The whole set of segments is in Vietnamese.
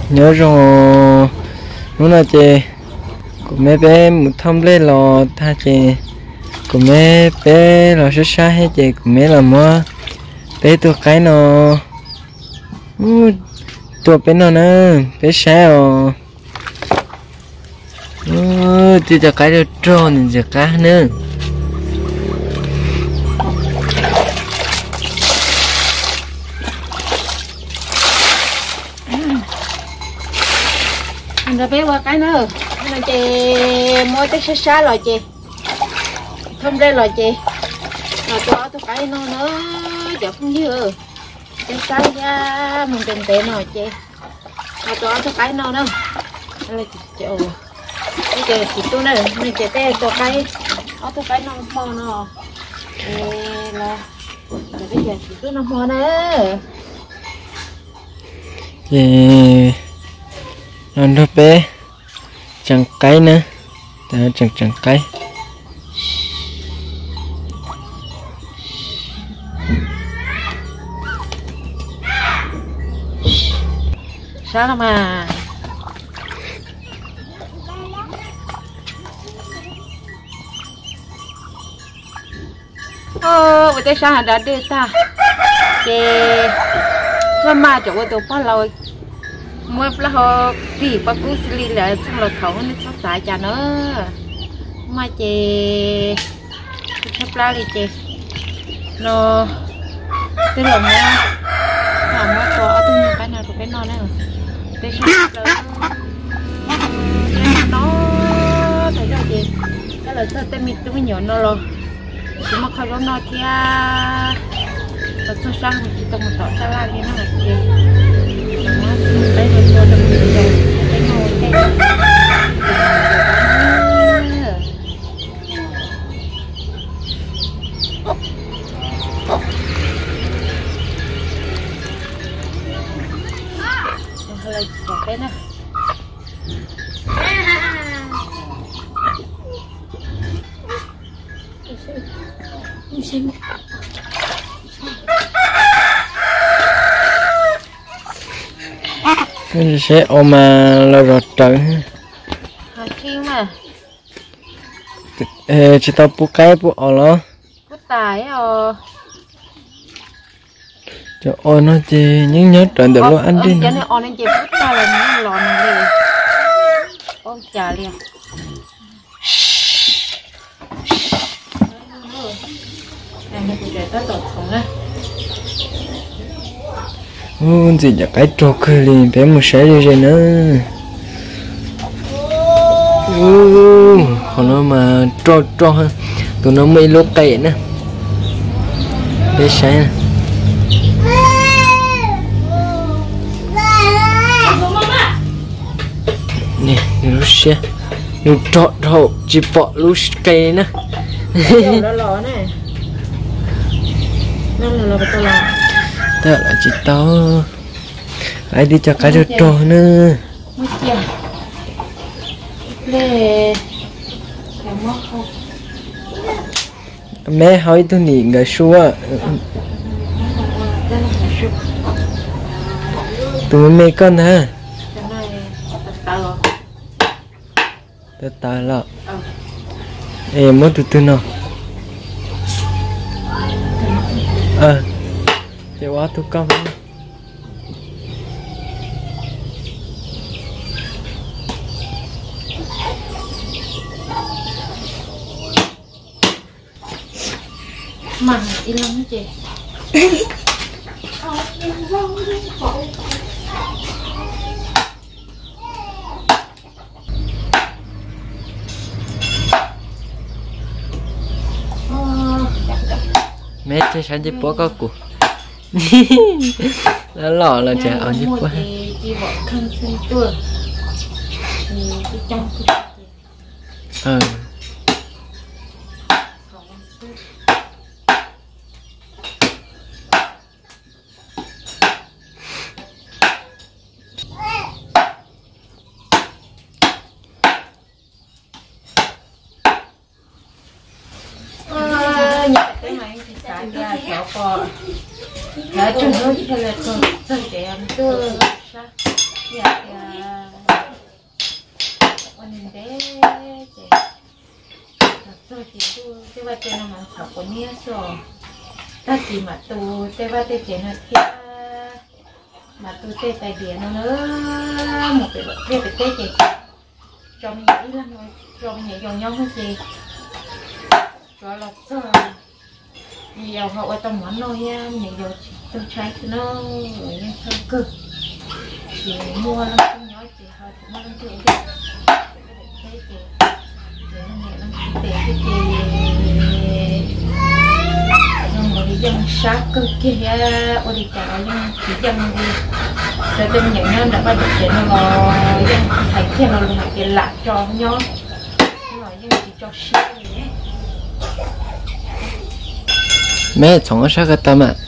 nhớ rồi lúc nào chị của mấy bé một thông lên lò tha chị của mấy bé lò sơ sa hết chị của mấy là mua bé tôi cái nó tôi bé nó nữa bé sao tôi cho cái được tròn giờ cá nữa rồi bé qua cái nữa là chị mua cái xa xa rồi chị không đây rồi chị rồi tôi cái nó nữa giờ không dư cái cái ra mình tiền tiền rồi chị rồi tôi cái nó đâu là chị cái chị tôi này mình chị té tôi cái nó mò nó là bây giờ chị tôi nó mò nữa non đó bé chẳng cái nữa ta chẳng cái sao mà bây giờ sao đã đưa ta chị mà chỗ tôi có lâu mới là họ thì bác cứ xử lý lại xong rồi thấu nó sắp xài cho nó mà chị sắp lá đi chị nó cái lòng nó mới có tôi như cái nào rồi cái non này rồi cái sắp nó thấy rồi chị cái là sao tên mình tôi nhỏ nó rồi nhưng mà không nó thì tôi sang thì chị tôi một tỏi salad đi nó là chị đấy rồi tôi đừng rồi cái ngồi cái hơi cái này cái sẽ ôm mà là rọt trời mà chỉ tao bút cái bút ở đó bút tài cho ôi nó chỉ những nhớ trận được luôn anh đi cho nên ôn anh chị bút tài là những lòn này ôm trà liền này thì để tất tột không á gì là cái trò cười liền bé một sợi đi rồi nữa còn nó mà trò hơn tụi nó mấy lô cây nữa bé sấy nè nè nó xe nó trọ chỉ bỏ lú cây nữa nó lò này nó là tao làm đó là chị to ai đi cho cái trò nữa mới chia để mẹ hỏi tôi nghỉ người xua tụi mẹ con hả ta là em muốn tụi nó để quá tụi con mà đi lắm chị mẹ chơi sáng chơi bó có cụ nó lọ là chả ở như quá chị bỏ khăn xinh tươi thì trong cái này thì xài ra chảo cò đã chung với cái là con dân trẻ ăn chưa sao dạ con nhìn thế chị rồi chị tu thế ba chị làm sao có nia rồi ta chỉ mà tu thế ba thế chị nó thiệt mà tu thế tài điện nó nữa một cái việc cái tết chị cho mình nghĩ lắm rồi cho mình nghĩ dòng nhau hết chị rồi lọc rồi nhiều họ ở trong món nồi nha nhiều tôi trái nó nhưng hơi cực chị mua lắm không nhớ chị hơi cũng mua lắm chị đi thế chị để nó nhẹ lắm để cái chị nhưng mà đi dân sát cực kia ôi đi chợ nhưng chỉ dân đi rồi tôi nhận nhân đã bắt được tiền nó dân thành thiên nó là tiền lạc cho nhau rồi dân chỉ cho ship nhé mẹ从啥个大嘛？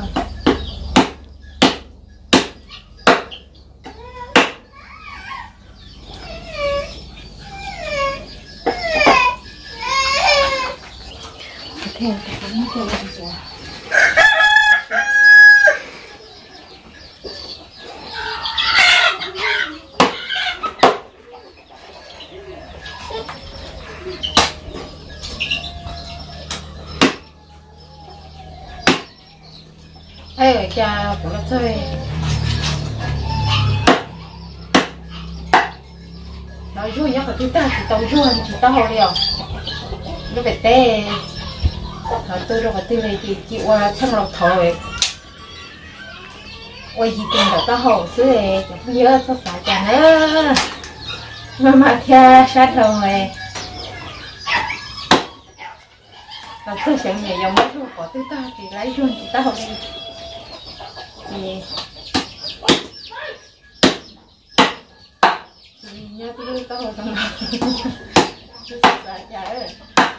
ê cha của nó chơi nói vui nhá chúng ta chỉ tàu vui chỉ tao hồ điều nó về tê họ tôi rồi tôi này thì chịu qua trong lòng thôi ôi gì tiền đã tao hồ xứ này chẳng nhớ sao phải chả nữa mà theo sát rồi còn tôi sẽ nhảy dòng mấy ruột của tôi ta thì lấy ruột thì tao hồ đi thì nhớ tôi tao hồ tao tôi sợ chả ơi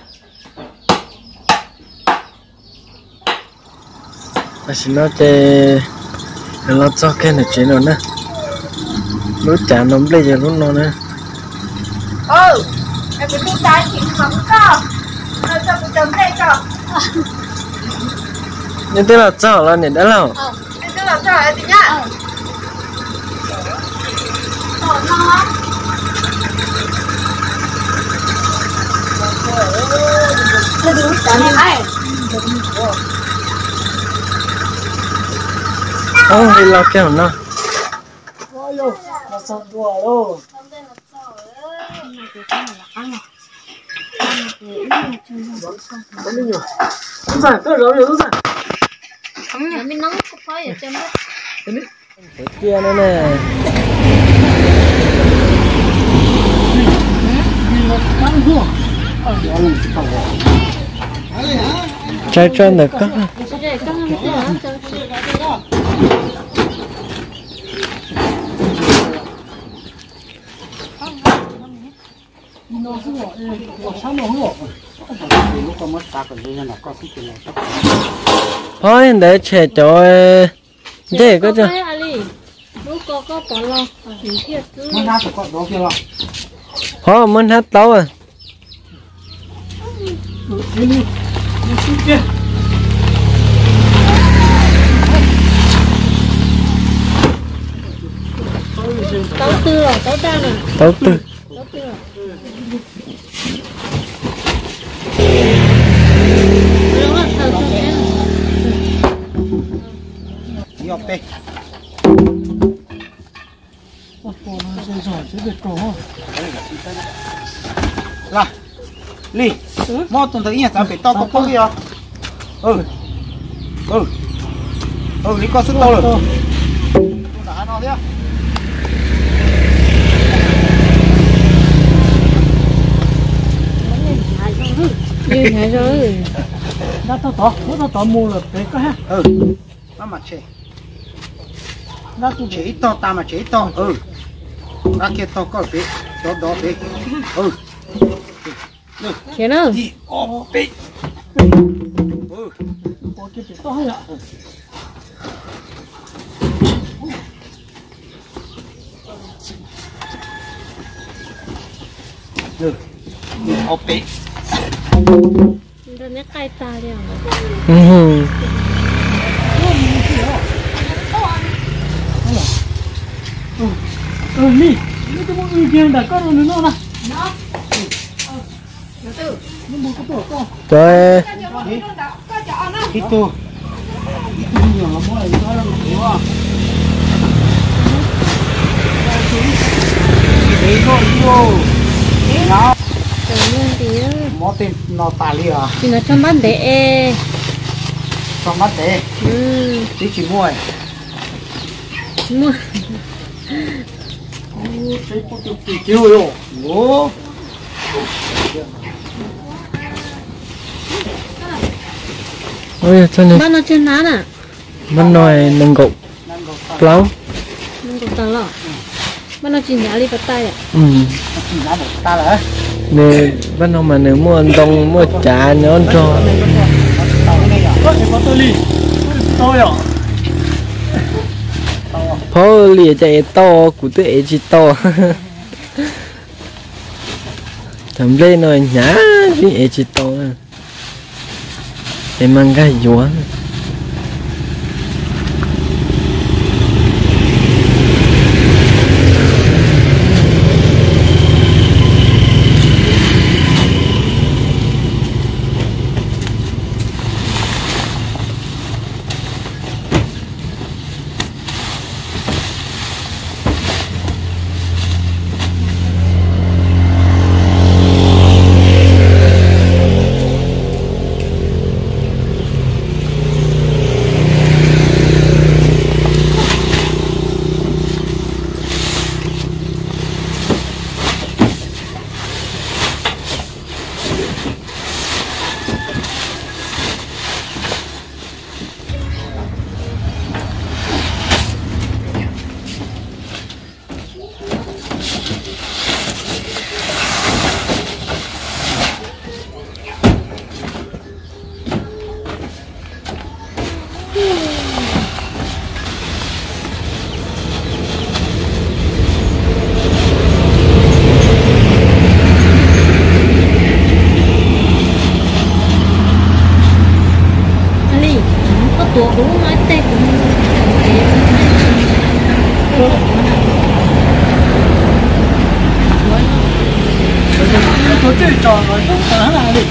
mà xin nó chơi nó cho cái này chuyện rồi nè lúc chả nó bây giờ lúc nó nè em phải đi trái thì không có nó cho tôi chấm đây cho nhưng tức là cho là này đã lâu em cứ làm cho em đi nhá đi lo kéo nó nó sao đùa đâu không phải tôi rồi không phải không nhà mình nóng có phải ở trên đó cái kia nữa nè trái cho được có thôi để trẻ cho dễ có chứ thôi muốn hát tấu à tấu tư rồi tấu ta nè tấu tư Yok be. Là, Ly, mò tuần tới nhà cháu phải to có kia. Ly có sức to rồi. Đá nó thế. như thế rồi nó to mua là cái ha. Nó mà chế. Nó cũng chế to ta mà chế to. Nó kia to có bé, đó bé. thế nào Đi bé. Có cái to hay ạ. bé. Nó nét cay ta đi à đi cái bộ ư kia đã có rồi nó nè Trời ít tu nhiều lắm rồi nó là nhiều à đấy thôi vô nó mỏ tiền nó tả li à thì nó cho mắt để trong mắt thế tí chỉ mua mua chiêu rồi ô ôi cho nên bắt nó trên lá nè mình nói nâng gục lâu nó cũng tao lọ bắt nó chín giá đi bắt tay ừ ta là nè bắt đầu mà nếu mua đông mua trà nhớ cho có tôi đi tôi à phô lìa chạy to của tôi ấy chỉ to thầm lên rồi nhá chứ ấy chỉ to em mang cái dúa tuổi cũng nói tết tôi chơi trò rồi không phải là đi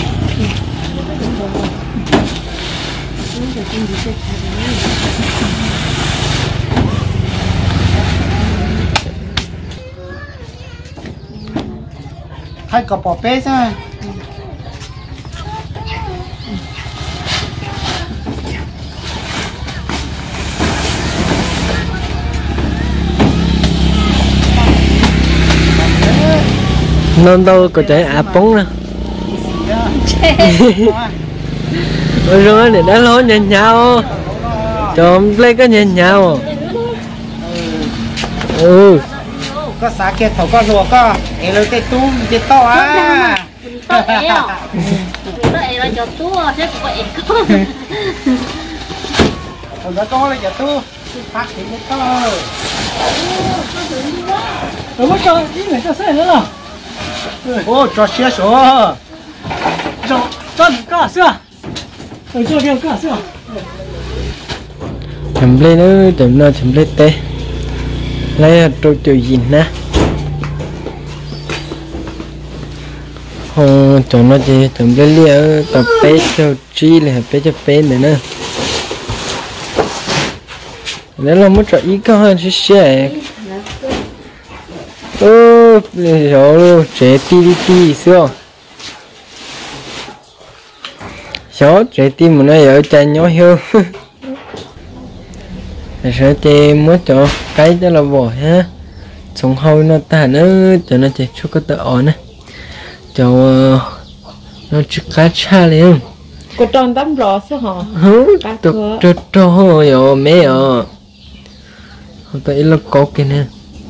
hai cặp bỏ bé ra non đâu có chạy áp bóng nè rồi rồi để đã lối nhìn nhau chồng lấy cái nhìn nhau có xá kia thầu có lùa có để lấy tay túm để to á to ế à nó ế là cho tua chứ có ế con thầu đó to là cho tu phát thì nó to rồi mới cho ý này cho xe nữa nào ô cho xe số cho cả sữa rồi cho kêu cả sữa chấm lên nữa chấm nào chấm lên tê lấy trôi trôi gì nè cho nó chỉ chấm lên lia tập bé cho chi là bé cho bé nữa nè nếu là muốn cho ý có hơn sẽ rồi trẻ ti xưa số trẻ ti mà nó ở trên nhỏ hơn sẽ chơi muốn cho cái đó là bỏ ha xong hồi nó ta nữa cho nó chơi chút cái tờ ổn nè cho nó chút cá cha liền có tròn tắm rõ sao hả cho rồi mẹ à không phải là có cái nè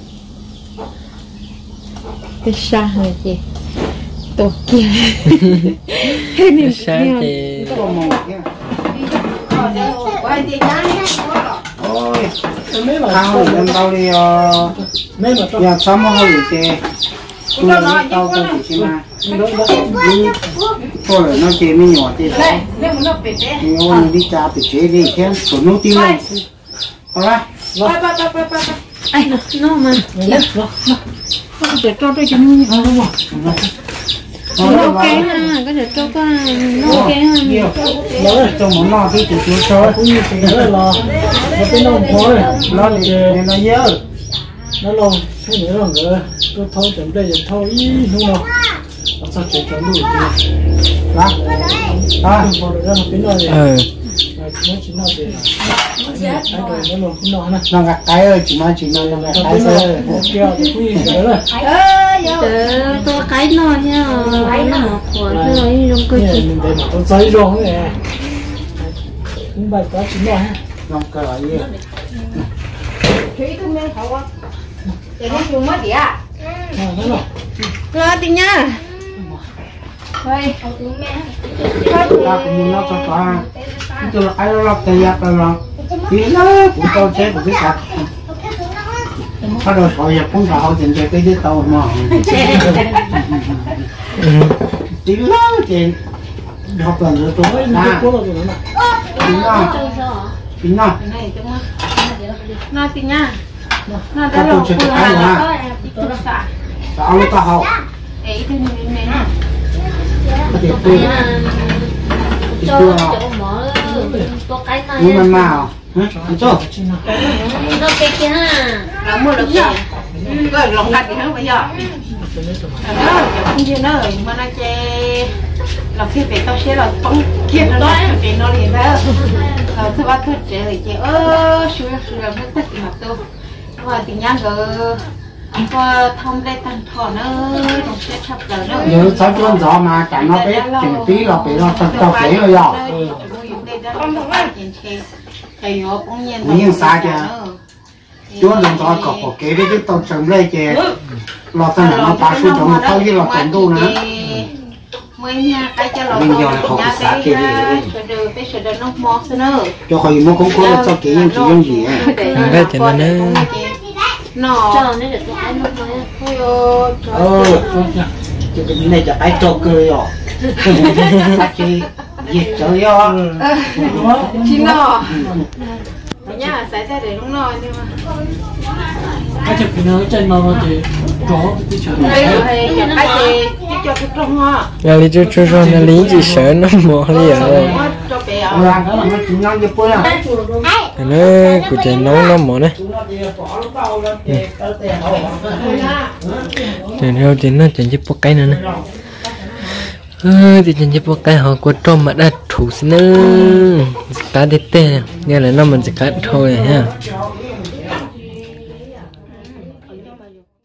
cái xa rồi chị tổ kia cái xa thì ôi thao lên bao đi nhà xóm nó hơi chè tôi tao tôi chỉ mà thôi là nó chè mới nhỏ chè nhỏ đi cha bị chè đi khen của nó tiêu lên, thôi ai nó mà nó để cho tôi cho nó đúng không nó ok ha cái để cho con nó ok ha nó cho món nó thì chỉ cho cũng như thế đó là cái nó thôi nó để nó nhớ nó lâu thế nữa rồi tôi thôi chấm đây chấm thôi đúng không sao chỉ chấm đủ thì đó bỏ được ra một cái nồi này nó chỉ nói về nó gạt cái ơi chỉ nói gạt cái thôi kêu quý cái rồi tôi cái nó nha cái nó của tôi trong cơ thể mình để nó giấy rồi nè cũng bài có chỉ nói lòng cờ gì Thủy không nên khẩu quá. Để nó dùng mất gì à? rồi tí nha. Thôi. ta cũng nó cho ta tôi là ai nó tay giặt rồi thì nó cũng tôi chế được cái sạch rồi họ nhập cũng họ tiền cho cái tàu mà thì nó tiền học lần rồi tôi Nó tí nha. Nó đã rồi vừa là có xả. Sao ta học? Ấy thì mình Thì tôi nhưng mà nào cho nó cái kia ha nó mua được chưa có lòng gạch gì hết bây giờ đó không gì nữa mà nó chơi là khi về tao sẽ là phóng kia nó nói thì nó liền đó thứ ba thứ trẻ thì chơi xui là nó tất cả tôi và thì nhang và thông lên tăng thọ nữa đồng sẽ chập đời nữa nhớ sáu con gió mà chẳng nó biết chừng tí là bị nó tao kể rồi giờ nhưng sai chưa chúa đừng cho cọc kể với cái tao chừng đây chè lọt ra nó ta xuống trong tao với lọt trong tu nữa mình cái cho lọt nhà cái rồi bây giờ nó mò nữa cho khỏi mua cũng có cho kỹ những chuyện gì cái chuyện này nó cho nên được cái nó thôi cái này là ai cho cười rồi chị dịch chơi yo chín nó nhá xảy ra để đúng rồi nhưng mà cái chụp nó trên nó thì có cái chuyện này cái gì cho cái trong hoa nhà lý cho nó lý gì sợ nó mò đi à làm đó là nó chỉ ngon như bữa nào nó của chạy nấu nó mò đấy thì theo thì nó chạy giúp cái nữa nè thì chân giúp cái họ có trong mà đã thủ xin nữa cá tê tê nghe là nó mình sẽ cắt thôi ha